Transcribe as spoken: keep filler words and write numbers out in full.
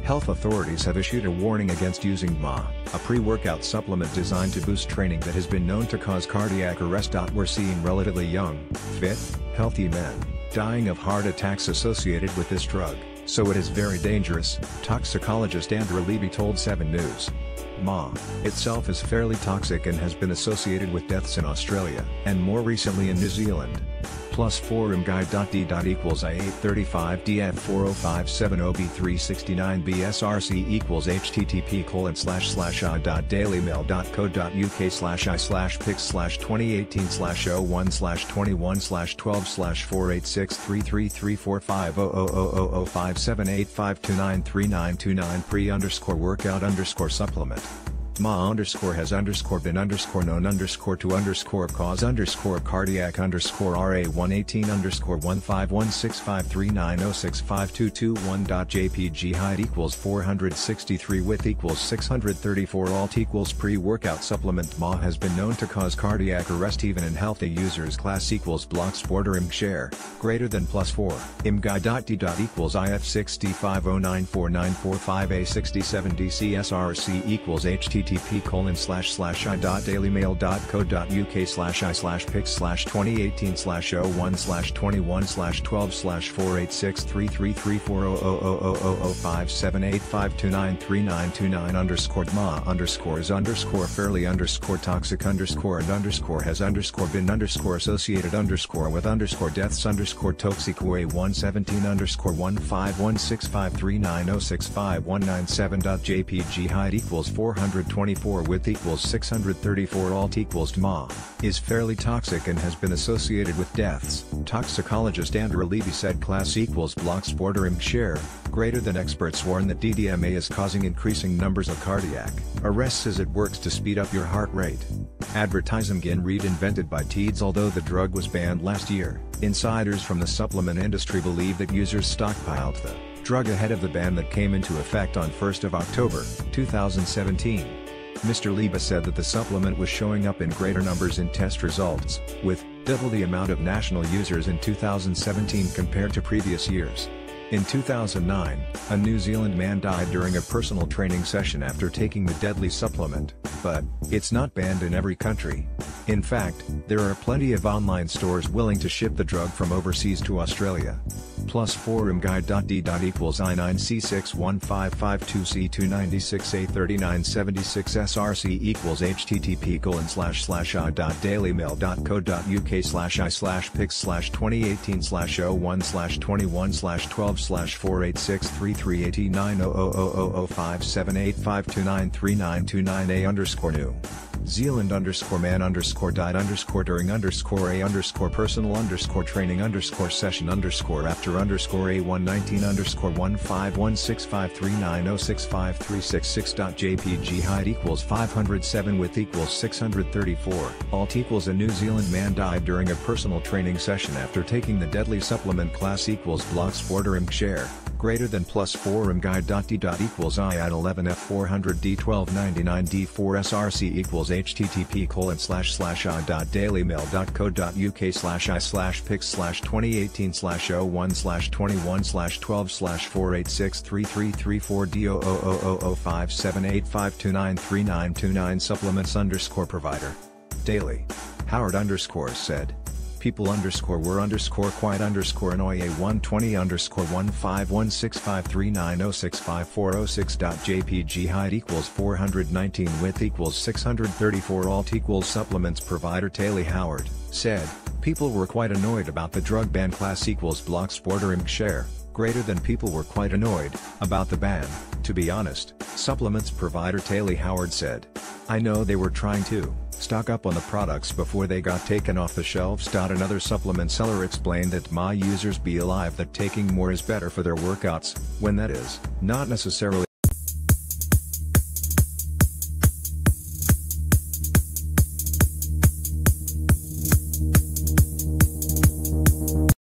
Health authorities have issued a warning against using M A, a pre-workout supplement designed to boost training that has been known to cause cardiac arrest. We're seeing relatively young, fit, healthy men dying of heart attacks associated with this drug, so it is very dangerous, toxicologist Andrew Levy told seven News. M A itself is fairly toxic and has been associated with deaths in Australia and more recently in New Zealand. Plus forum guide d equals I eight thirty-five D F four oh five seven O B three sixty-nine B S R C equals http colon slash slash a dot dailymail dot co dot uk slash i slash pix slash twenty eighteen slash oh one slash twenty-one slash twelve slash four eight six three three three four five oh oh oh oh oh five seven eight five two nine three nine two nine pre underscore workout underscore supplement. M A underscore has underscore been underscore known underscore to underscore cause underscore cardiac underscore R A one eighteen underscore one five one six five three nine oh six five two two one dot J P G height equals four hundred sixty-three width equals six hundred thirty-four alt equals pre-workout supplement. M A has been known to cause cardiac arrest even in healthy users. Class equals blocks border im share greater than plus four im guy dot d dot equals I F six D five oh nine four nine four five A sixty-seven D C S R C equals http http colon slash slash i dot dailymail dot co dot uk slash i slash pix slash twenty eighteen slash oh one slash twenty-one slash twelve slash four eight six three three three four oh oh oh oh oh oh five seven eight five two nine three nine two nine underscore M A underscores underscore fairly underscore toxic underscore and underscore has underscore been underscore associated underscore with underscore deaths underscore toxic way one seventeen underscore one five one six five three nine oh six five one nine seven dot J P G height equals four hundred twenty-four width equals six hundred thirty-four alt equals M A is fairly toxic and has been associated with deaths. Toxicologist Andrew Levy said class equals blocks border im share greater than. Experts warn that D D M A is causing increasing numbers of cardiac arrests as it works to speed up your heart rate. Advertising again read invented by Teeds. Although the drug was banned last year, insiders from the supplement industry believe that users stockpiled the drug ahead of the ban that came into effect on first of October two thousand seventeen. Mister Leba said that the supplement was showing up in greater numbers in test results, with double the amount of national users in two thousand seventeen compared to previous years. In two thousand nine, a New Zealand man died during a personal training session after taking the deadly supplement, but it's not banned in every country. In fact, there are plenty of online stores willing to ship the drug from overseas to Australia. Plus forum guide dot d dot equals I nine C six one five five two C two ninety-six A thirty-nine seventy-six S R C equals http colon slash slash i dot dailymail dot co dot uk slash i slash pix slash twenty eighteen slash oh one slash twenty-one slash twelve slash four eight six three three eight nine oh oh oh oh oh five seven eight five two nine three nine two nine A underscore New Zealand underscore man underscore died underscore during underscore a underscore personal underscore training underscore session underscore after underscore a one nineteen underscore one five one six five three nine oh six five three six six dot J P G height equals five hundred seven width equals six hundred thirty-four alt equals a New Zealand man died during a personal training session after taking the deadly supplement. Class equals blocks border im share greater than. Plus forum guide dot d dot equals I at eleven F four hundred D twelve ninety-nine D four S R C equals http colon slash slash i dot dailymail dot co dot uk slash i slash pix slash twenty eighteen slash oh one slash twenty-one slash twelve slash four eight six three three three four D oh oh oh oh oh five seven eight five two nine three nine two nine supplements underscore provider. Daily. Howard underscore said. People underscore were underscore quiet underscore annoy a one twenty underscore one five one six five three nine oh six five four oh six dot J P G height equals four hundred nineteen width equals six hundred thirty-four alt equals supplements provider. Taylor Howard said, people were quite annoyed about the drug ban. Class equals blocks border im share greater than. People were quite annoyed about the ban, to be honest, supplements provider Taylor Howard said. I know they were trying to stock up on the products before they got taken off the shelves. Another supplement seller explained that M A users be alive that taking more is better for their workouts, when that is not necessarily